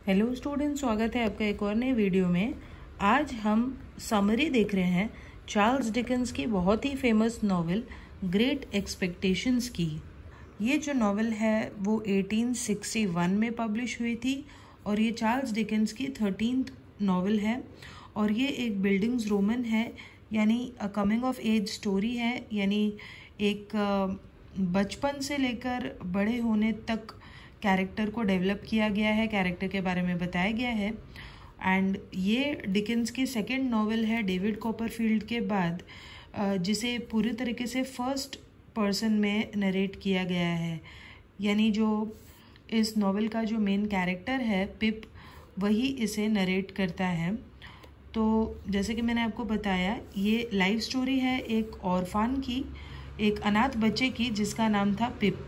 Hello student, स्वागत है आपका एक और नए वीडियो में। आज हम समरी देख रहे हैं चार्ल्स डिकेंस की बहुत ही फेमस नॉवेल ग्रेट एक्सपेक्टेशंस की। ये जो नॉवेल है वो 1861 में पब्लिश हुई थी और ये चार्ल्स डिकेंस की 13th नॉवेल है और ये एक बिल्डिंग्स रोमन है, यानी a coming of age story है, यानी एक बचपन से लेकर बड़े होने तक कैरेक्टर को डेवलप किया गया है, कैरेक्टर के बारे में बताया गया है। एंड ये डिकेंस की सेकंड नॉवेल है डेविड कॉपरफील्ड के बाद, जिसे पूरी तरीके से फर्स्ट पर्सन में नरेट किया गया है। यानी जो इस नॉवेल का जो मेन कैरेक्टर है पिप, वही इसे नरेट करता है। तो जैसे कि मैंने आपको बताया, ये लाइव स्टोरी है एक ऑर्फान की, एक अनाथ बच्चे की जिसका नाम था पिप।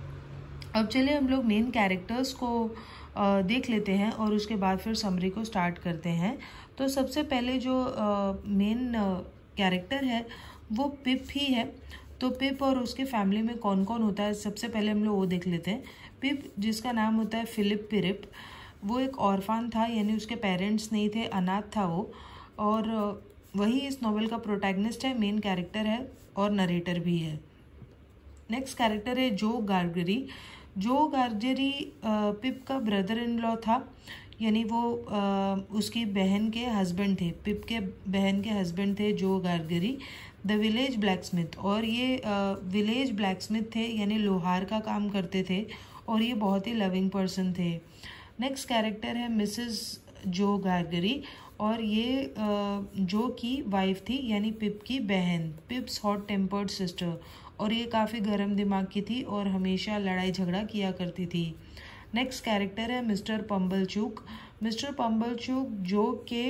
अब चलिए हम लोग मेन कैरेक्टर्स को देख लेते हैं और उसके बाद फिर समरी को स्टार्ट करते हैं। तो सबसे पहले जो मेन कैरेक्टर है वो पिप ही है। तो पिप और उसके फैमिली में कौन कौन होता है, सबसे पहले हम लोग वो देख लेते हैं। पिप, जिसका नाम होता है फिलिप पिरिप, वो एक ऑर्फान था, यानी उसके पेरेंट्स नहीं थे, अनाथ था वो। और वही इस नॉवेल का प्रोटैगनिस्ट है, मेन कैरेक्टर है और नरेटर भी है। नेक्स्ट कैरेक्टर है जो गार्गरी। जो गार्गरी पिप का ब्रदर इन लॉ था, यानी वो उसकी बहन के हस्बैंड थे, पिप के बहन के हस्बैंड थे जो गार्गरी, द विलेज ब्लैकस्मिथ। और ये विलेज ब्लैकस्मिथ थे, यानी लोहार का काम करते थे और ये बहुत ही लविंग पर्सन थे। नेक्स्ट कैरेक्टर है मिसेस जो गार्गरी और ये जो की वाइफ थी, यानी पिप की बहन, पिप्स हॉट टेम्पर्ड सिस्टर। और ये काफ़ी गर्म दिमाग की थी और हमेशा लड़ाई झगड़ा किया करती थी। नेक्स्ट कैरेक्टर है Mr Pumblechook. Mr Pumblechook Joe के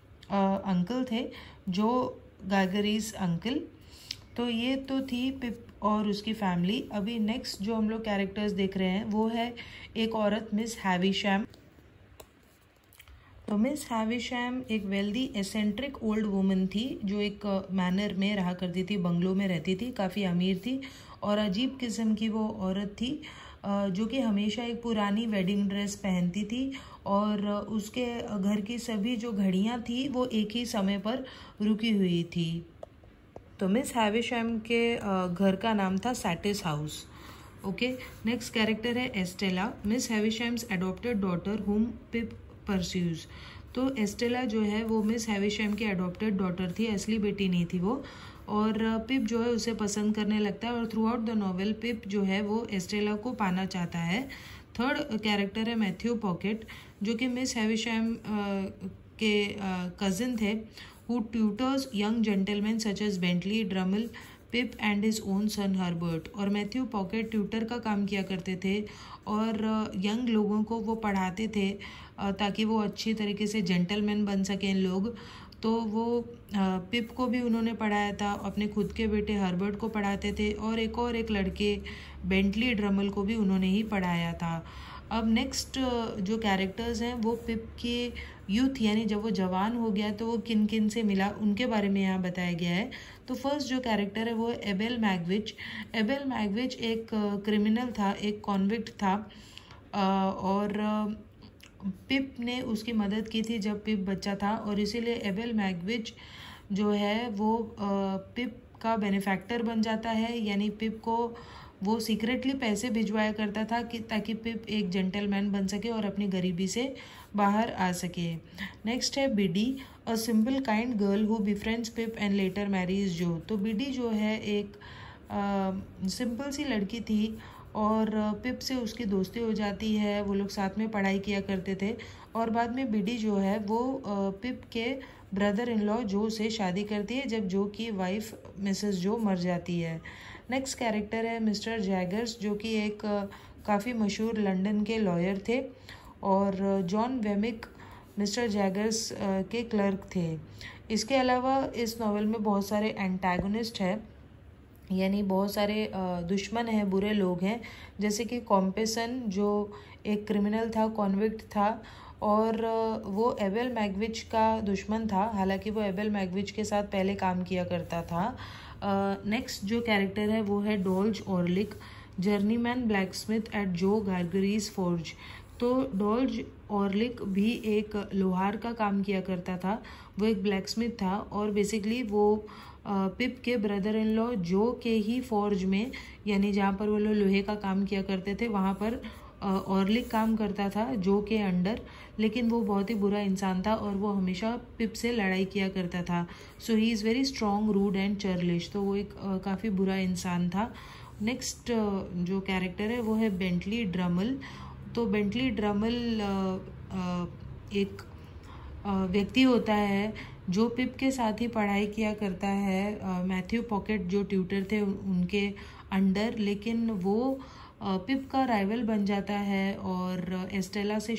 अंकल थे, जो गार्गरीज अंकल। तो ये तो थी पिप और उसकी फैमिली। अभी नेक्स्ट जो हम लोग कैरेक्टर्स देख रहे हैं वो है एक औरत, मिस हैविशैम। तो मिस हैविशैम एक वेल्दी एसेंट्रिक ओल्ड वुमन थी जो एक मैनर में रहा करती थी, बंगलों में रहती थी, काफ़ी अमीर थी और अजीब किस्म की वो औरत थी, जो कि हमेशा एक पुरानी वेडिंग ड्रेस पहनती थी और उसके घर की सभी जो घड़ियां थी वो एक ही समय पर रुकी हुई थी। तो मिस हैविशैम के घर का नाम था Satis House. Okay, next character है Estella, Miss Havisham's adopted daughter whom Pip pursues. तो एस्टेला जो है वो मिस हैविशैम की एडॉप्टेड डॉटर थी, असली बेटी नहीं थी वो। और पिप जो है उसे पसंद करने लगता है और throughout the novel Pip जो है वो एस्टेला को पाना चाहता है। थर्ड कैरेक्टर है मैथ्यू पॉकेट, जो कि मिस हैविशैम के कजिन थे, who tutors young gentleman such as Bentley, Drummle, Pip and his own son Herbert. और मैथ्यू पॉकेट ट्यूटर का काम किया करते थे और यंग लोगों को वो पढ़ाते थे ताकि वो अच्छी तरीके से जेंटलमैन बन सकें लोग। तो वो पिप को भी उन्होंने पढ़ाया था, अपने खुद के बेटे हर्बर्ट को पढ़ाते थे और एक लड़के बेंटली ड्रमल को भी उन्होंने ही पढ़ाया था। अब नेक्स्ट जो कैरेक्टर्स हैं वो पिप के यूथ, यानी जब वो जवान हो गया तो वो किन किन से मिला उनके बारे में यहाँ बताया गया है। तो फर्स्ट जो कैरेक्टर है वो है एबेल मैग्विच। एबेल मैग्विच एक क्रिमिनल था, एक कॉन्विक्ट था और पिप ने उसकी मदद की थी जब पिप बच्चा था और इसीलिए एबेल मैग्विच जो है वो पिप का बेनिफैक्टर बन जाता है, यानी पिप को वो सीक्रेटली पैसे भिजवाया करता था कि ताकि पिप एक जेंटलमैन बन सके और अपनी गरीबी से बाहर आ सके। नेक्स्ट है Biddy, a simple kind girl who befriends Pip and later marries Joe. तो बिडी जो है एक सिंपल सी लड़की थी और पिप से उसकी दोस्ती हो जाती है, वो लोग साथ में पढ़ाई किया करते थे और बाद में बिडी जो है वो पिप के ब्रदर इन लॉ जो से शादी करती है जब जो की वाइफ मिसेस जो मर जाती है। नेक्स्ट कैरेक्टर है मिस्टर जैगर्स, जो कि एक काफ़ी मशहूर लंदन के लॉयर थे और जॉन वेमिक मिस्टर जैगर्स के क्लर्क थे। इसके अलावा इस नॉवेल में बहुत सारे एंटागोनिस्ट हैं, यानी बहुत सारे दुश्मन हैं, बुरे लोग हैं, जैसे कि कॉम्पेसन जो एक क्रिमिनल था, कॉन्विक्ट था और वो एबेल मैग्विच का दुश्मन था, हालांकि वो एबेल मैग्विच के साथ पहले काम किया करता था। नेक्स्ट जो कैरेक्टर है वो है डोल्ज ऑर्लिक, जर्नीमैन ब्लैकस्मिथ एट जो गार्गरीज फोर्ज। तो डॉर्ज ऑरलिक भी एक लोहार का काम किया करता था, वो एक ब्लैकस्मिथ था और बेसिकली वो पिप के ब्रदर इन लॉ जो के ही फॉर्ज में, यानी जहाँ पर वो लोग लोहे का काम किया करते थे, वहाँ पर ऑरलिक काम करता था जो के अंडर। लेकिन वो बहुत ही बुरा इंसान था और वो हमेशा पिप से लड़ाई किया करता था। So he is very strong, rude and churlish. तो वो एक काफ़ी बुरा इंसान था। नेक्स्ट जो कैरेक्टर है वो है बेंटली ड्रमल। तो बेंटली ड्रमल एक व्यक्ति होता है जो पिप के साथ ही पढ़ाई किया करता है, मैथ्यू पॉकेट जो ट्यूटर थे उनके अंडर। लेकिन वो पिप का राइवल बन जाता है और एस्टेला से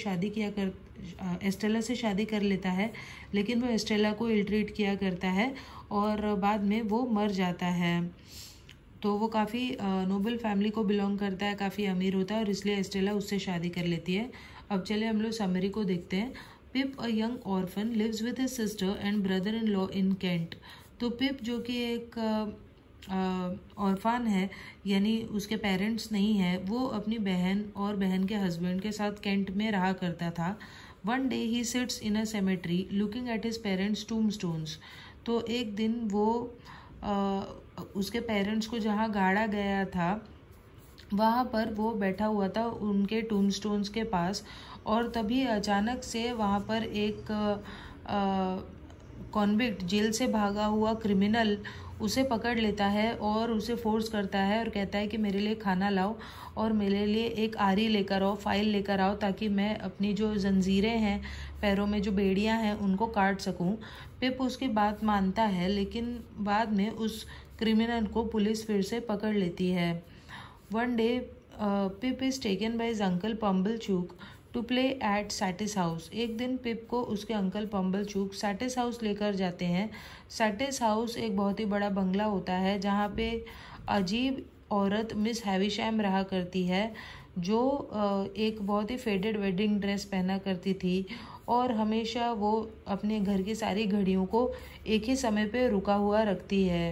शादी कर लेता है। लेकिन वो एस्टेला को इल ट्रीट किया करता है और बाद में वो मर जाता है। तो वो काफ़ी नोबल फैमिली को बिलोंग करता है, काफ़ी अमीर होता है और इसलिए एस्टेला उससे शादी कर लेती है। अब चले हम लोग समरी को देखते हैं। Pip a young orphan lives with his sister and brother in law in Kent. तो पिप जो कि एक ऑर्फान है, यानी उसके पेरेंट्स नहीं है, वो अपनी बहन और बहन के हस्बैंड के साथ कैंट में रहा करता था। One day he sits in a cemetery looking at his parents tombstones. तो एक दिन वो उसके पेरेंट्स को जहाँ गाड़ा गया था वहाँ पर वो बैठा हुआ था उनके टूमस्टोन्स के पास, और तभी अचानक से वहाँ पर एक कॉन्विक्ट, जेल से भागा हुआ क्रिमिनल उसे पकड़ लेता है और उसे फोर्स करता है और कहता है कि मेरे लिए खाना लाओ और मेरे लिए एक आरी लेकर आओ, फाइल लेकर आओ, ताकि मैं अपनी जो जंजीरें हैं, पैरों में जो बेड़ियां हैं, उनको काट सकूं। पिप उसकी बात मानता है, लेकिन बाद में उस क्रिमिनल को पुलिस फिर से पकड़ लेती है। One day Pip is taken by his uncle Pumblechook to play at Satis House. एक दिन पिप को उसके अंकल पम्बलचूक सैटिस हाउस लेकर जाते हैं। सैटिस हाउस एक बहुत ही बड़ा बंगला होता है जहाँ पे अजीब औरत मिस हैविशैम रहा करती है, जो एक बहुत ही फेडेड वेडिंग ड्रेस पहना करती थी और हमेशा वो अपने घर की सारी घड़ियों को एक ही समय पे रुका हुआ रखती है।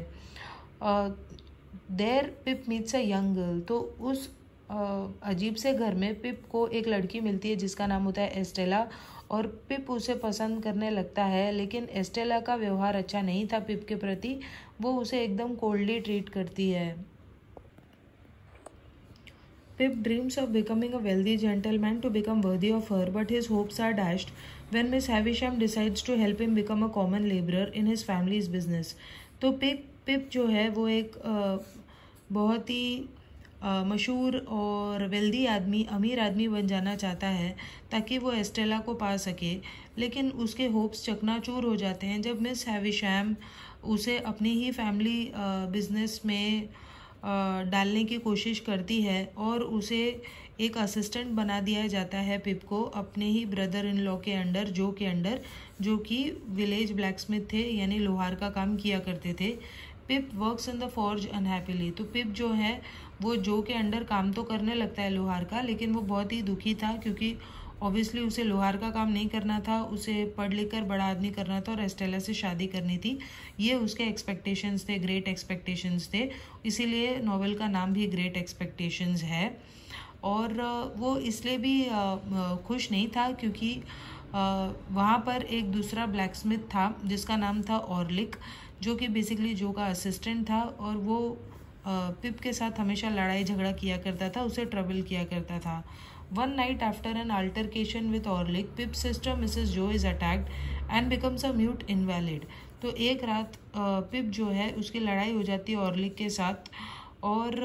There Pip meets a young girl. तो उस अजीब से घर में पिप को एक लड़की मिलती है जिसका नाम होता है एस्टेला, और पिप उसे पसंद करने लगता है। लेकिन एस्टेला का व्यवहार अच्छा नहीं था पिप के प्रति, वो उसे एकदम कोल्डली ट्रीट करती है। Pip dreams of becoming a wealthy gentleman to become worthy of her, but his hopes are dashed when Miss Havisham decides to help him become a common labourer in his family's business. तो Pip जो है वो एक बहुत ही मशहूर और wealthy आदमी, अमीर आदमी बन जाना चाहता है ताकि वो एस्टेला को पा सके। लेकिन उसके होप्स चकनाचूर हो जाते हैं जब मिस हैविशैम उसे अपनी ही फैमिली बिजनेस में डालने की कोशिश करती है और उसे एक असिस्टेंट बना दिया जाता है पिप को, अपने ही ब्रदर इन लॉ के अंडर, जो कि विलेज ब्लैकस्मिथ थे, यानी लोहार का काम किया करते थे। Pip works in the forge unhappily. तो पिप जो है वो जो के अंडर काम तो करने लगता है लोहार का, लेकिन वो बहुत ही दुखी था क्योंकि ऑब्वियसली उसे लोहार का काम नहीं करना था, उसे पढ़ लिख कर बड़ा आदमी करना था और एस्टेला से शादी करनी थी। ये उसके एक्सपेक्टेशंस थे, ग्रेट एक्सपेक्टेशंस थे, इसीलिए नॉवेल का नाम भी ग्रेट एक्सपेक्टेशंस है। और वो इसलिए भी खुश नहीं था क्योंकि वहाँ पर एक दूसरा ब्लैकस्मिथ था जिसका नाम था ऑरलिक, जो कि बेसिकली जो का असिस्टेंट था, और वो पिप के साथ हमेशा लड़ाई झगड़ा किया करता था, उसे ट्रबल किया करता था। One night after an altercation with Orlick, Pip sister Mrs Joe is attacked and becomes a mute invalid. तो एक रात पिप जो है उसकी लड़ाई हो जाती है ऑरलिक के साथ, और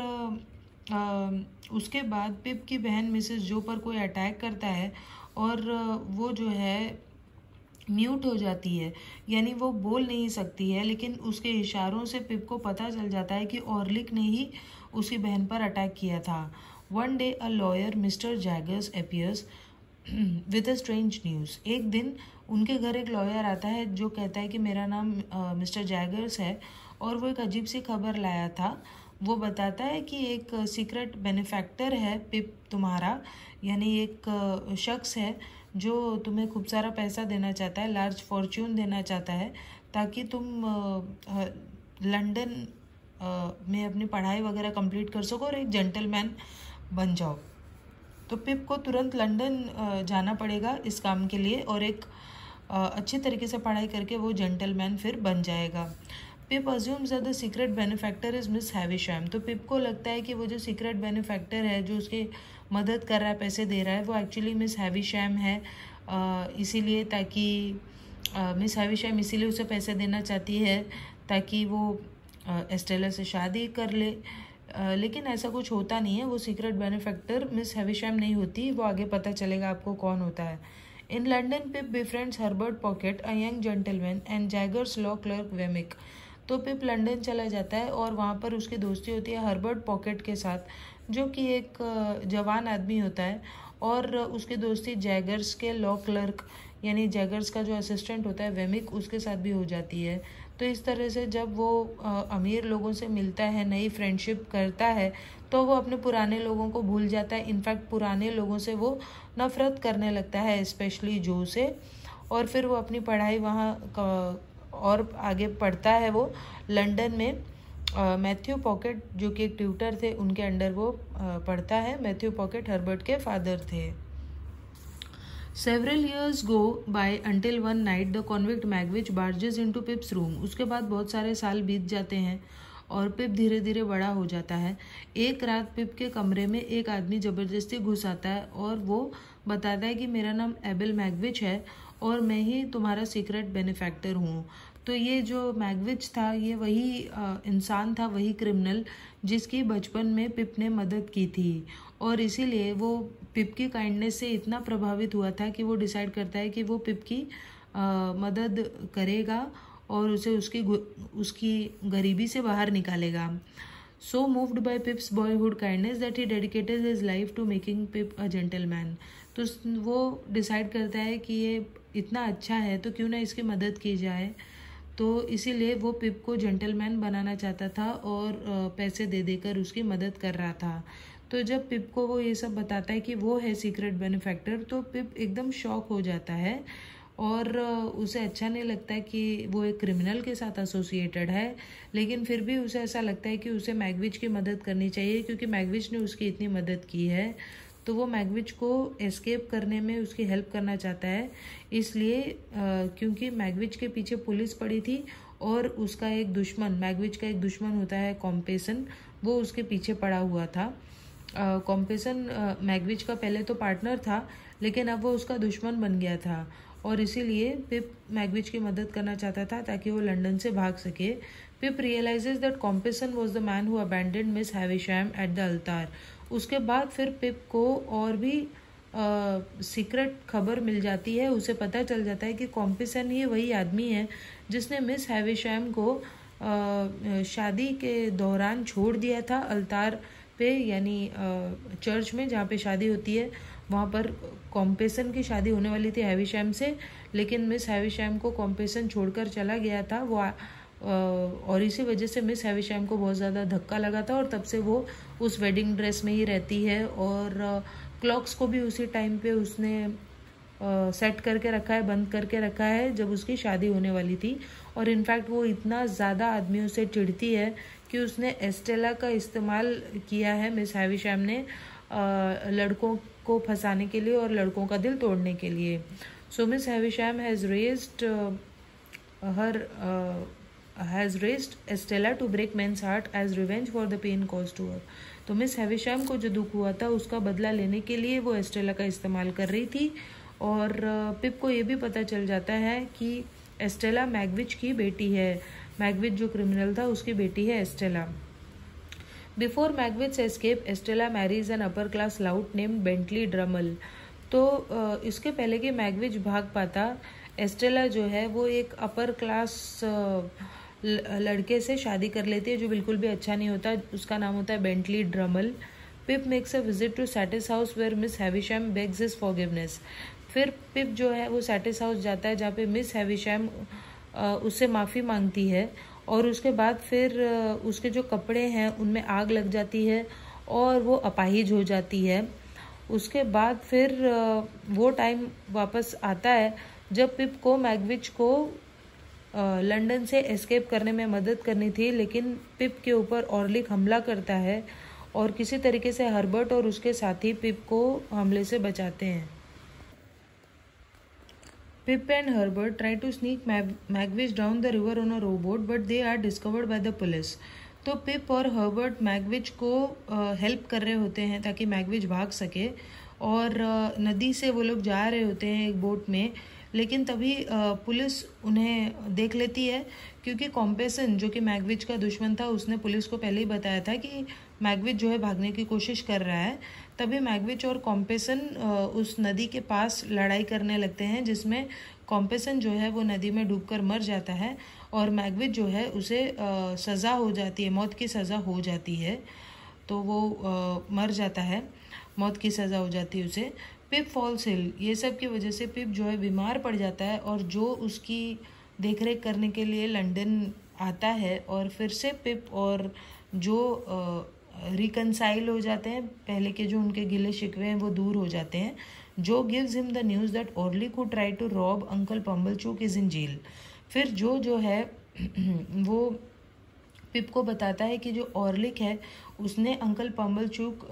उसके बाद पिप की बहन मिसेस जो पर कोई अटैक करता है और वो जो है म्यूट हो जाती है, यानी वो बोल नहीं सकती है, लेकिन उसके इशारों से पिप को पता चल जाता है कि ऑरलिक ने ही उसकी बहन पर अटैक किया था। One day a lawyer Mr Jaggers appears with a strange news. एक दिन उनके घर एक लॉयर आता है जो कहता है कि मेरा नाम मिस्टर जैगर्स है, और वो एक अजीब सी खबर लाया था। वो बताता है कि एक सीक्रेट बेनिफैक्टर है पिप तुम्हारा, यानी एक शख्स है जो तुम्हें खूब सारा पैसा देना चाहता है, लार्ज फॉर्च्यून देना चाहता है, ताकि तुम लंदन में अपनी पढ़ाई वगैरह कंप्लीट कर सको और एक जेंटलमैन बन जाओ। तो पिप को तुरंत लंदन जाना पड़ेगा इस काम के लिए और एक अच्छी तरीके से पढ़ाई करके वो जेंटलमैन फिर बन जाएगा। Pip assumes that the secret benefactor is Miss Havisham. तो पिप को लगता है कि वो जो सीक्रेट बेनिफैक्टर है, जो उसकी मदद कर रहा है, पैसे दे रहा है, वो एक्चुअली मिस हैविशैम है। इसीलिए ताकि मिस हैविशैम इसीलिए उसे पैसे देना चाहती है ताकि वो एस्टेला से शादी कर ले। लेकिन ऐसा कुछ होता नहीं है। वो सीक्रेट बेनिफैक्टर मिस हैविशैम नहीं होती। वो आगे पता चलेगा आपको कौन होता है। In London Pip befriends Herbert Pocket, a young gentleman, and Jaggers law clerk Wemmick. तो पिप लंदन चला जाता है और वहाँ पर उसकी दोस्ती होती है हर्बर्ट पॉकेट के साथ, जो कि एक जवान आदमी होता है, और उसकी दोस्ती जैगर्स के लॉ क्लर्क यानी जैगर्स का जो असिस्टेंट होता है वेमिक, उसके साथ भी हो जाती है। तो इस तरह से जब वो अमीर लोगों से मिलता है, नई फ्रेंडशिप करता है, तो वो अपने पुराने लोगों को भूल जाता है। इनफैक्ट पुराने लोगों से वो नफरत करने लगता है, स्पेशली जो से। और फिर वो अपनी पढ़ाई वहाँ और आगे पढ़ता है वो लंदन में। मैथ्यू पॉकेट जो कि एक ट्यूटर थे, उनके अंडर वो पढ़ता है। मैथ्यू पॉकेट हर्बर्ट के फादर थे। Several years go by until one night the convict Magwitch barges into Pip's room. उसके बाद बहुत सारे साल बीत जाते हैं और पिप धीरे धीरे बड़ा हो जाता है। एक रात पिप के कमरे में एक आदमी ज़बरदस्ती घुस आता है और वो बताता है कि मेरा नाम एबेल मैगविच है और मैं ही तुम्हारा सीक्रेट बेनिफैक्टर हूँ। तो ये जो मैगविच था, ये वही इंसान था, वही क्रिमिनल जिसकी बचपन में पिप ने मदद की थी। और इसीलिए वो पिप की काइंडनेस से इतना प्रभावित हुआ था कि वो डिसाइड करता है कि वो पिप की मदद करेगा और उसे उसकी गरीबी से बाहर निकालेगा। So moved by Pip's boyhood kindness that he dedicated his life to making Pip a gentleman. तो वो डिसाइड करता है कि ये इतना अच्छा है तो क्यों ना इसकी मदद की जाए। तो इसीलिए वो पिप को जेंटलमैन बनाना चाहता था और पैसे दे देकर उसकी मदद कर रहा था। तो जब पिप को वो ये सब बताता है कि वो है सीक्रेट बेनिफैक्टर, तो पिप एकदम शॉक हो जाता है और उसे अच्छा नहीं लगता है कि वो एक क्रिमिनल के साथ एसोसिएटेड है। लेकिन फिर भी उसे ऐसा लगता है कि उसे मैगविच की मदद करनी चाहिए क्योंकि मैगविच ने उसकी इतनी मदद की है। तो वो मैगविच को एस्केप करने में उसकी हेल्प करना चाहता है। इसलिए क्योंकि मैगविच के पीछे पुलिस पड़ी थी और उसका एक दुश्मन, मैगविच का एक दुश्मन होता है कॉम्पेसन, वो उसके पीछे पड़ा हुआ था। कॉम्पेसन मैगविच का पहले तो पार्टनर था लेकिन अब वो उसका दुश्मन बन गया था और इसीलिए पिप मैगविच की मदद करना चाहता था ताकि वो लंदन से भाग सके। Pip realizes that Compeyson was the man who abandoned Miss Havisham at the altar. उसके बाद फिर पिप को और भी सीक्रेट खबर मिल जाती है। उसे पता चल जाता है कि कॉम्पेसन ही वही आदमी है जिसने मिस हैविशैम को शादी के दौरान छोड़ दिया था अल्तार पे, यानी चर्च में जहाँ पे शादी होती है वहाँ पर कॉम्पेसन की शादी होने वाली थी हैविशैम से, लेकिन मिस हैविशैम को कॉम्पेसन छोड़कर चला गया था वो और इसी वजह से मिस हैविशैम को बहुत ज़्यादा धक्का लगा था और तब से वो उस वेडिंग ड्रेस में ही रहती है और क्लॉक्स को भी उसी टाइम पे उसने सेट करके रखा है, बंद करके रखा है जब उसकी शादी होने वाली थी। और इनफैक्ट वो इतना ज़्यादा आदमियों से चिढ़ती है कि उसने एस्टेला का इस्तेमाल किया है मिस हैविशैम ने लड़कों को फंसाने के लिए और लड़कों का दिल तोड़ने के लिए। So Miss Havisham has raised Estella to break men's heart as revenge for the pain caused to her। तो मिस हैविशैम को जो दुख हुआ था उसका बदला लेने के लिए वो एस्टेला का इस्तेमाल कर रही थी। और पिप को ये भी पता चल जाता है कि एस्टेला मैगविच की बेटी है। मैगविच जो क्रिमिनल था उसकी बेटी है Estella. Before Magwitch escape Estella marries an upper class lout named Bentley Drummle. तो इसके पहले कि मैगविच भाग पाता, एस्टेला जो है वो एक अपर क्लास लड़के से शादी कर लेती है जो बिल्कुल भी अच्छा नहीं होता। उसका नाम होता है Bentley Drummle. Pip makes a visit to Satis House where Miss Havisham begs his forgiveness. फिर पिप जो है वो सैटिस हाउस जाता है जहाँ पे मिस हैविशैम उससे माफ़ी मांगती है और उसके बाद फिर उसके जो कपड़े हैं उनमें आग लग जाती है और वो अपाहिज हो जाती है। उसके बाद फिर वो टाइम वापस आता है जब पिप को मैगविच को लंदन से एस्केप करने में मदद करनी थी, लेकिन पिप के ऊपर ऑर्लिक हमला करता है और किसी तरीके से हर्बर्ट और उसके साथी पिप को हमले से बचाते हैं। Pip and Herbert try to sneak Magwitch down the river on a rowboat but they are discovered by the police. तो पिप और हर्बर्ट मैगविच को हेल्प कर रहे होते हैं ताकि मैगविच भाग सके, और नदी से वो लोग जा रहे होते हैं एक बोट में, लेकिन तभी पुलिस उन्हें देख लेती है, क्योंकि कॉम्पेसन जो कि मैगविच का दुश्मन था उसने पुलिस को पहले ही बताया था कि मैगविच जो है भागने की कोशिश कर रहा है। तभी मैगविच और कॉम्पेसन उस नदी के पास लड़ाई करने लगते हैं, जिसमें कॉम्पेसन जो है वो नदी में डूबकर मर जाता है और मैगविच जो है उसे सज़ा हो जाती है, मौत की सज़ा हो जाती है। तो वो मर जाता है, मौत की सज़ा हो जाती है उसे। पिप फॉल्स इल, ये सब की वजह से पिप जो है बीमार पड़ जाता है, और जो उसकी देखरेख करने के लिए लंदन आता है, और फिर से पिप और जो रिकनसाइल हो जाते हैं, पहले के जो उनके गिले शिकवे हैं वो दूर हो जाते हैं। Joe gives him the news that Orlick who try to rob uncle Pumblechook is in jail. फिर जो है वो पिप को बताता है कि जो ऑर्लिक है उसने अंकल पम्बलचूक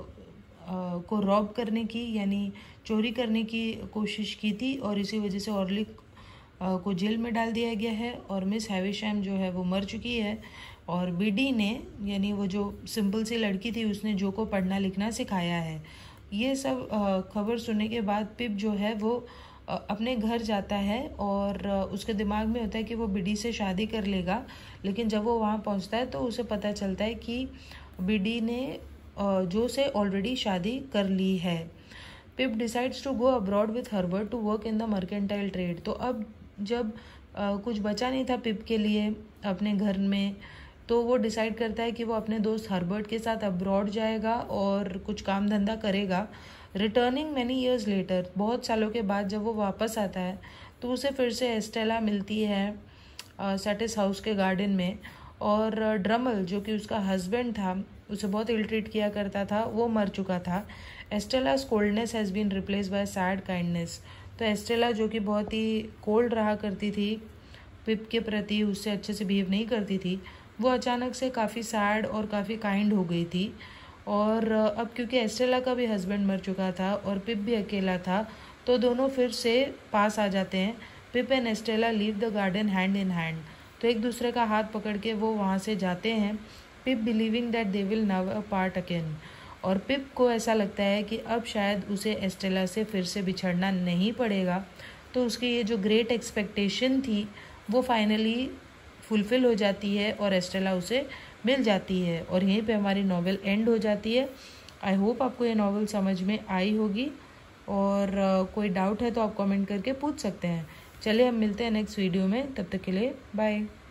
को रॉब करने की, यानी चोरी करने की कोशिश की थी, और इसी वजह से ऑर्लिक को जेल में डाल दिया गया है, और मिस हैविशैम जो है वो मर चुकी है। और बीडी ने, यानी वो जो सिंपल सी लड़की थी, उसने जो को पढ़ना लिखना सिखाया है। ये सब खबर सुनने के बाद पिप जो है वो अपने घर जाता है, और उसके दिमाग में होता है कि वो बीडी से शादी कर लेगा, लेकिन जब वो वहाँ पहुँचता है तो उसे पता चलता है कि बीडी ने जो से ऑलरेडी शादी कर ली है। Pip decides to go abroad with Herbert to work in the mercantile trade. तो अब जब कुछ बचा नहीं था पिप के लिए अपने घर में, तो वो डिसाइड करता है कि वो अपने दोस्त हर्बर्ट के साथ अब्रॉड जाएगा और कुछ काम धंधा करेगा। रिटर्निंग मैनी ईयर्स लेटर, बहुत सालों के बाद जब वो वापस आता है तो उसे फिर से एस्टेला मिलती है सैटिस हाउस के गार्डन में, और ड्रमल जो कि उसका हस्बैंड था, उसे बहुत इल ट्रीट किया करता था, वो मर चुका था। Estella's coldness has been replace by sad kindness. तो एस्टेला जो कि बहुत ही कोल्ड रहा करती थी पिप के प्रति, उससे अच्छे से बिहेव नहीं करती थी, वो अचानक से काफ़ी सैड और काफ़ी काइंड हो गई थी। और अब क्योंकि एस्टेला का भी हस्बैंड मर चुका था और पिप भी अकेला था, तो दोनों फिर से पास आ जाते हैं। Pip and Estella leave the garden hand in hand. तो एक दूसरे का हाथ पकड़ के वो वहाँ से जाते हैं, Pip believing that they will never part again. और पिप को ऐसा लगता है कि अब शायद उसे एस्टेला से फिर से बिछड़ना नहीं पड़ेगा। तो उसकी ये जो ग्रेट एक्सपेक्टेशन थी वो फाइनली फुलफ़िल हो जाती है और एस्टेला उसे मिल जाती है, और यहीं पे हमारी नॉवेल एंड हो जाती है। आई होप आपको ये नॉवेल समझ में आई होगी, और कोई डाउट है तो आप कमेंट करके पूछ सकते हैं। चलिए हम मिलते हैं नेक्स्ट वीडियो में, तब तक के लिए बाय।